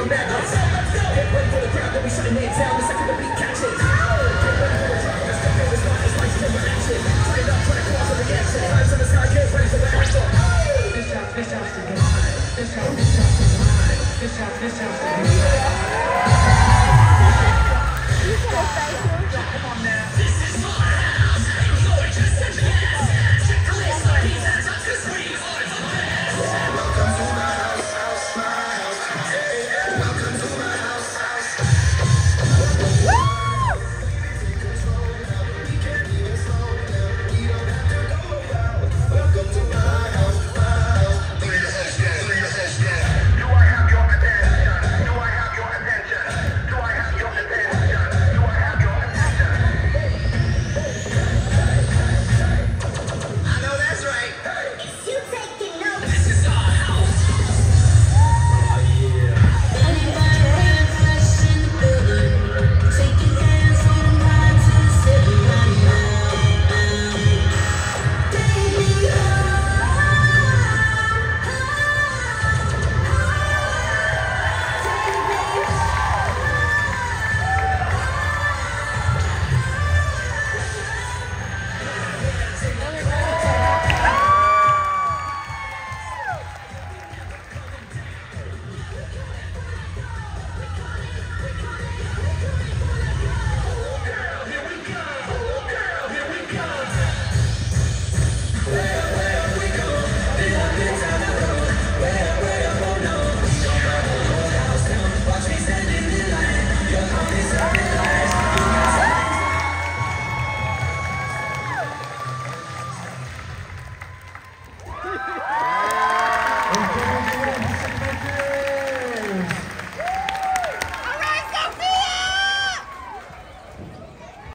a madness. Get ready for the crowd, then we shutting it down the second the beat catches. Get ready for the drop, the step in the spot, it's lights for action. Turn it up, try to cross the reaction. Vibes in the sky, get ready for the answer. This house to get high. This house to get high. This house to get high. Come on now. This is